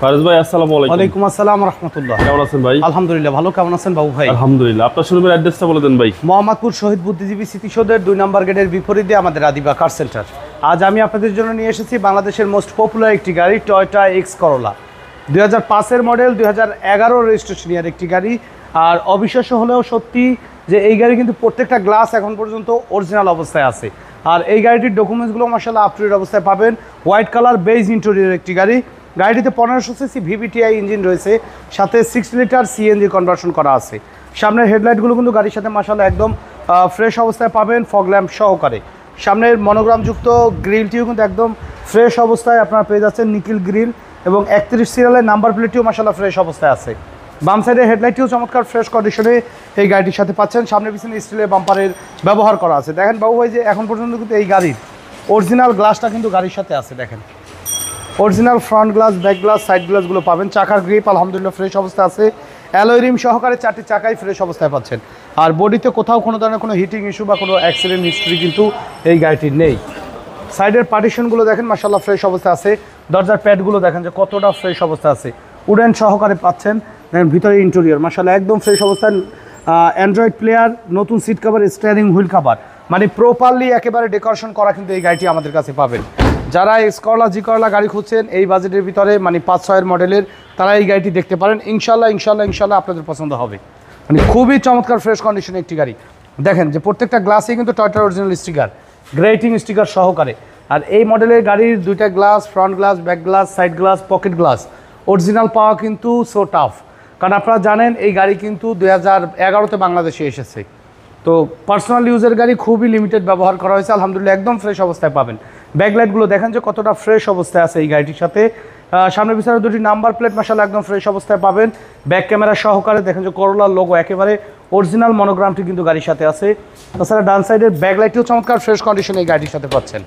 ফারুজ ভাই আসসালামু আলাইকুম। ওয়ালাইকুম আসসালাম রাহমাতুল্লাহ। কেমন আছেন ভাই? আলহামদুলিল্লাহ ভালো। কেমন আছেন বাবু ভাই? আলহামদুলিল্লাহ। আপনার শোরুমের অ্যাড্রেসটা বলে দেন ভাই। মোহাম্মদপুর শহীদ বুদ্ধিজীবী স্মৃতিসৌধের 2 নম্বর গেটের বিপরীতে আমাদের আদিবা কার সেন্টার। আজ আমি আপনাদের জন্য নিয়ে এসেছি বাংলাদেশের মোস্ট পপুলার একটি গাড়ি, টয়োটা এক্স করোলা 2005-এর মডেল, 2011 রেজিস্ট্রেশন ইয়ার একটি গাড়ি। আর অবিশ্বাস্য হলেও সত্যি যে এই গাড়ি কিন্তু প্রত্যেকটা গ্লাস এখন পর্যন্ত অরিজিনাল অবস্থায় আছে। আর এই গাড়িটির ডকুমেন্টসগুলো মাশাআল্লাহ আপ টু ডেট অবস্থায় পাবেন। হোয়াইট কালার বেজ ইন্টেরিয়র একটি গাড়ি। গাড়িটিতে 1500 সিসি ভিভিটিআই ইঞ্জিন রয়েছে, সাথে 6 লিটার সিএনজি কনভার্সন করা আছে। সামনের হেডলাইটগুলো কিন্তু গাড়ির সাথে মাশাআল্লাহ একদম ফ্রেশ অবস্থায় পাবেন, ফগ ল্যাম্প সহকারে। সামনের মনোগ্রামযুক্ত গ্রিলটিও কিন্তু একদম ফ্রেশ অবস্থায় আপনারা পেয়ে যাচ্ছেন, নিকেল গ্রিল, এবং 31 সিরিয়ালের নাম্বার প্লেটটিও মাশাআল্লাহ ফ্রেশ অবস্থায় আছে। বাম সাইডের হেডলাইটটিও চমৎকার ফ্রেশ কন্ডিশনে এই গাড়িটির সাথে পাচ্ছেন। সামনে পিছনে স্টিলের বাম্পারের ব্যবহার করা আছে। দেখেন বাবু ভাই যে এখন পর্যন্ত কিন্তু এই গাড়ির অরিজিনাল গ্লাসটা কিন্তু গাড়ির সাথে আছে। দেখেন original front glass, back glass, side গ্লাসগুলো পাবেন। চাকার গ্রিপ আলহামদুলিল্লাহ ফ্রেশ অবস্থায় আছে। অ্যালয় রিম সহকারে 4টি চাকাই ফ্রেশ অবস্থায় পাচ্ছেন। আর বডিতে কোথাও কোনো ধরনের কোনো হিটিং ইস্যু বা কোনো অ্যাক্সিডেন্ট হিস্ট্রি কিন্তু এই গাড়িটির নেই। সাইডের পার্টিশনগুলো দেখেন মাশাআল্লাহ ফ্রেশ অবস্থায় আছে। দরজার প্যাডগুলো দেখেন যে কতটা ফ্রেশ অবস্থায় আছে। উডেন সহকারে পাচ্ছেন। দেখেন ভিতরে ইন্টেরিয়র মাশাআল্লাহ একদম ফ্রেশ অবস্থায়। অ্যান্ড্রয়েড প্লেয়ার, নতুন seat cover, steering wheel cover, মানে প্রপারলি একেবারে ডেকোরেশন করা কিন্তু এই গাড়িটি আমাদের কাছে পাবেন। যারা এক্স করলা, জি করলা গাড়ি খুঁজছেন এই বাজেটের ভিতরে, মানে 5-6 মডেলের, তারা এই গাড়িটি দেখতে পারেন। ইনশাল্লাহ আপনাদের পছন্দ হবে। মানে খুবই চমৎকার ফ্রেশ কন্ডিশনে একটি গাড়ি। দেখেন যে প্রত্যেকটা গ্লাসেই কিন্তু টয়োটার অরিজিনাল স্টিকার, গ্রেটিং স্টিকার সহকারে। আর এই মডেলের গাড়ির 2টা glass, front glass, back glass, side glass, pocket glass original পাওয়া কিন্তু সো টাফ। কারণ আপনারা জানেন এই গাড়ি কিন্তু 2011-তে বাংলাদেশে এসেছে। তো পার্সোনাল ইউজের গাড়ি, খুবই লিমিটেড ব্যবহার করা হয়েছে। আলহামদুলিল্লাহ একদম ফ্রেশ অবস্থায় পাবেন। ব্যাকলাইটগুলো দেখেন যে কতটা ফ্রেশ অবস্থায় আছে এই গাড়িটির সাথে। সামনে পিছনে 2টি নাম্বার প্লেট মাশাআল্লাহ একদম ফ্রেশ অবস্থায় পাবেন। ব্যাক ক্যামেরা সহকারে দেখেন যে করোলার লোগো একেবারে অরিজিনাল মনোগ্রামটি কিন্তু গাড়ির সাথে আছে। তাছাড়া ডান সাইডের ব্যাকলাইটটিও চমৎকার ফ্রেশ কন্ডিশনে এই গাড়ির সাথে পাচ্ছেন।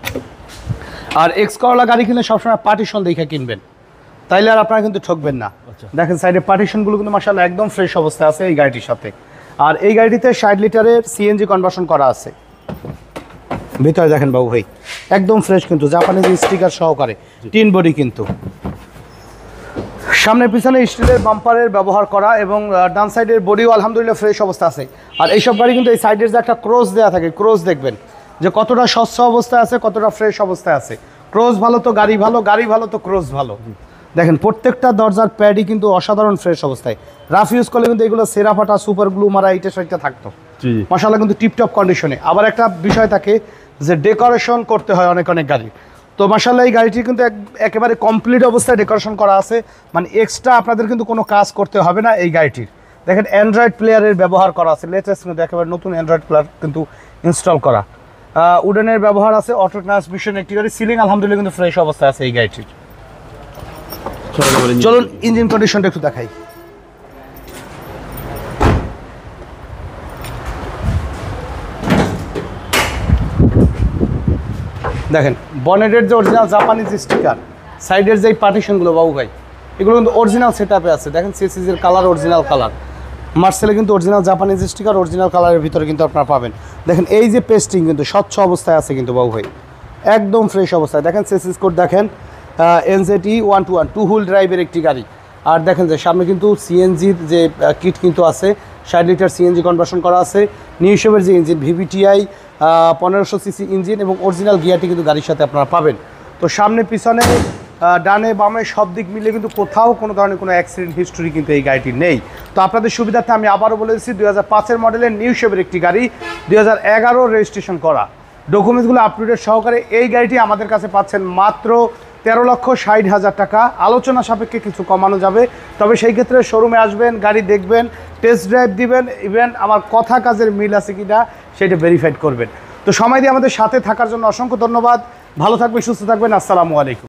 আর এক্স করোলা গাড়ি কিনলে সবসময় পার্টিশন দেখে কিনবেন, তাইলে আর আপনারা কিন্তু ঠকবেন না। দেখেন সাইডের পার্টিশনগুলো কিন্তু মাশাআল্লাহ একদম ফ্রেশ অবস্থায় আছে এই গাড়িটির সাথে। আর এই গাড়িটিতে 60 লিটারের সিএনজি কনভার্সন করা আছে। ভিতরে দেখেন বাবু ভাই একদম ফ্রেশ কিন্তু, জাপানিজ স্টিকার সহকারে, টিন বডি কিন্তু। সামনে পিছনে স্টিলের বাম্পারের ব্যবহার করা, এবং ডান সাইডের বডিও আলহামদুলিল্লাহ ফ্রেশ অবস্থা আছে। আর এইসব গাড়ি কিন্তু এই সাইডের যে একটা ক্রস দেওয়া থাকে, ক্রস দেখবেন যে কতটা স্বচ্ছ অবস্থায় আছে, কতটা ফ্রেশ অবস্থায় আছে। ক্রস ভালো তো গাড়ি ভালো, গাড়ি ভালো তো ক্রস ভালো। দেখেন প্রত্যেকটা দরজার প্যাডই কিন্তু অসাধারণ ফ্রেশ অবস্থায়। রাফ ইউজ করলে কিন্তু এগুলো সেরা ফাটা, সুপার গ্লু মারা, এইটা সেটা থাকতো। মাশাআল্লাহ কিন্তু টিপটপ কন্ডিশনে। আবার একটা বিষয় থাকে যে ডেকোরেশন করতে হয় অনেক গাড়ি, তো মাশাআল্লাহ এই গাড়িটি কিন্তু একেবারে কমপ্লিট অবস্থায় ডেকোরেশন করা আছে। মানে এক্সট্রা আপনাদের কিন্তু কোনো কাজ করতে হবে না এই গাড়িটির। দেখেন অ্যান্ড্রয়েড প্লেয়ারের ব্যবহার করা আছে, লেটেস্ট কিন্তু একেবারে নতুন অ্যান্ড্রয়েড প্লেয়ার কিন্তু ইনস্টল করা। উডেনের ব্যবহার আছে, অটো ট্রান্সমিশন একটি গাড়ি। সিলিং আলহামদুলিল্লাহ কিন্তু ফ্রেশ অবস্থায় আছে এই গাড়িটির। চলুন ইঞ্জিন কন্ডিশনটা একটু দেখাই। দেখেন বনেটের যে অরিজিনাল জাপানিজ স্টিকার, সাইডের যে পার্টিশনগুলো বাবু ভাই এগুলো কিন্তু অরিজিনাল সেটআপে আছে। দেখেন সিসিজের কালার অরিজিনাল কালার, মার্সেলে কিন্তু অরিজিনাল জাপানিজ স্টিকার, অরিজিনাল কালারের ভিতরে কিন্তু আপনারা পাবেন। দেখেন এই যে পেস্টিং কিন্তু স্বচ্ছ অবস্থায় আছে কিন্তু বাবু ভাই, একদম ফ্রেশ অবস্থায়। দেখেন সিসিজ কোড দেখেন, NZE 121 2 হুইল ড্রাইভের একটি গাড়ি। আর দেখেন যে সামনে কিন্তু সিএনজির যে কিট কিন্তু আছে, 60 লিটার সিএনজি কনভার্সন করা আছে। নিউ শেপের যে ইঞ্জিন ভিভিটিআই 1500 সিসি ইঞ্জিন, এবং অরিজিনাল গিয়ারটি কিন্তু গাড়ির সাথে আপনারা পাবেন। তো সামনে পিছনে ডানে বামে সব দিক মিলে কিন্তু কোথাও কোনো ধরনের কোনো অ্যাক্সিডেন্ট হিস্ট্রি কিন্তু এই গাড়িটির নেই। তো আপনাদের সুবিধার্থে আমি আবারও বলে দিচ্ছি 2005-এর মডেলের নিউ শেপের একটি গাড়ি, 2011 রেজিস্ট্রেশন করা, ডকুমেন্টসগুলো আপ টু ডেট সহকারে। এই গাড়িটি আমাদের কাছে পাচ্ছেন মাত্র 13,60,000 টাকা। আলোচনা সাপেক্ষে কিছু কমানো যাবে, তবে সেই ক্ষেত্রে শোরুমে আসবেন, গাড়ি দেখবেন, টেস্ট ড্রাইভ দিবেন, ইভেন আমার কথা কাজের মিল আছে কিনা সেটা ভেরিফাইড করবেন। তো সময় দিয়ে আমাদের সাথে থাকার জন্য অসংখ্য ধন্যবাদ। ভালো থাকবেন, সুস্থ থাকবেন। আসসালামু আলাইকুম।